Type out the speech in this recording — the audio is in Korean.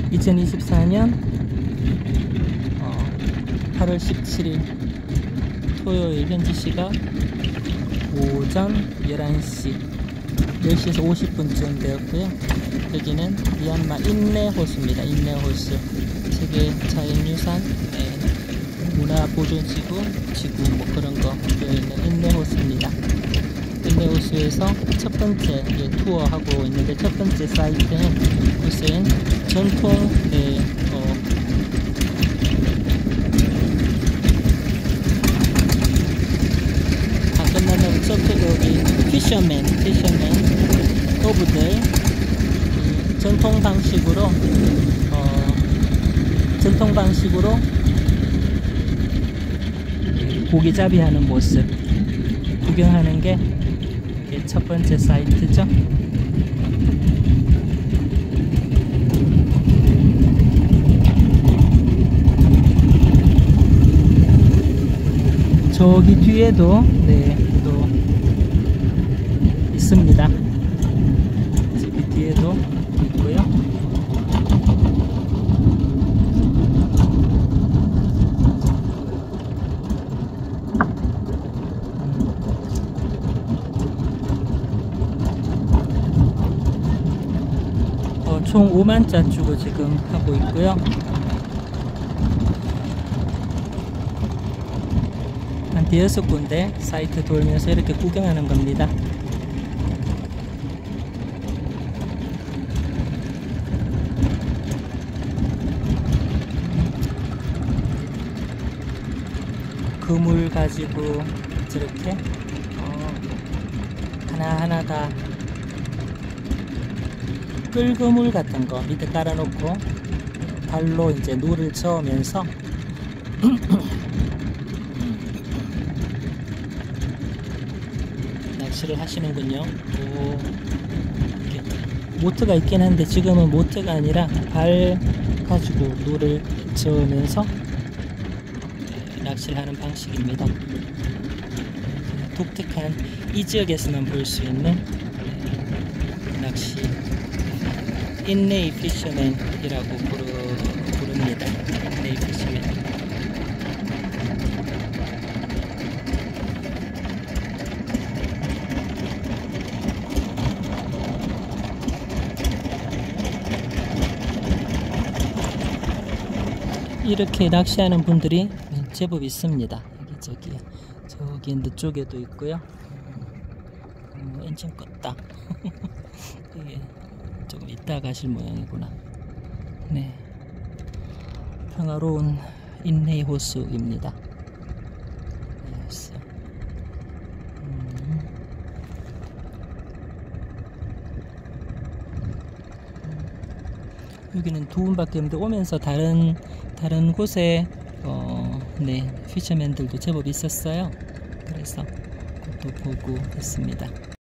2024년 8월 17일 토요일 현지 시각 오전 11시 10시에서 50분쯤 되었고요. 여기는 미얀마 인내 호수입니다. 인내 호수, 세계 자연유산 문화보존지구 뭐 그런 거 되어있는 인내 호수입니다. 인내 호수에서 첫 번째 투어하고 있는데, 첫 번째 사이트는 곳은 전통 다 끝나면 저쪽에 여기 피셔맨 어부들 전통 방식으로 고기잡이 하는 모습 구경하는 게 첫 번째 사이트죠. 저기 뒤에도 또 있습니다. 저기 뒤에도 있고요. 총 5만자 주고 지금 하고 있고요. 한 5군데 사이트 돌면서 이렇게 구경하는 겁니다. 그물 가지고 저렇게 하나하나 다 끌그물 같은 거 밑에 깔아놓고 발로 이제 노를 저으면서 낚시를 하시는군요. 모트가 있긴 한데 지금은 모트가 아니라 발 가지고 노를 저으면서 낚시를 하는 방식입니다. 독특한 이 지역에서만 볼 수 있는 낚시, 인내이 피셔맨이라고 부릅니다. 인내이 피셔맨. 이렇게 낚시하는 분들이 제법 있습니다. 저기 인도 쪽에도 있고요. 엔진 껐다. 이게 조금 이따 가실 모양이구나. 네, 평화로운 인내 호수입니다. 여기는 두 분밖에 없는데 오면서 다른 곳에 피셔맨들도 제법 있었어요. 그래서 그것도 보고 했습니다.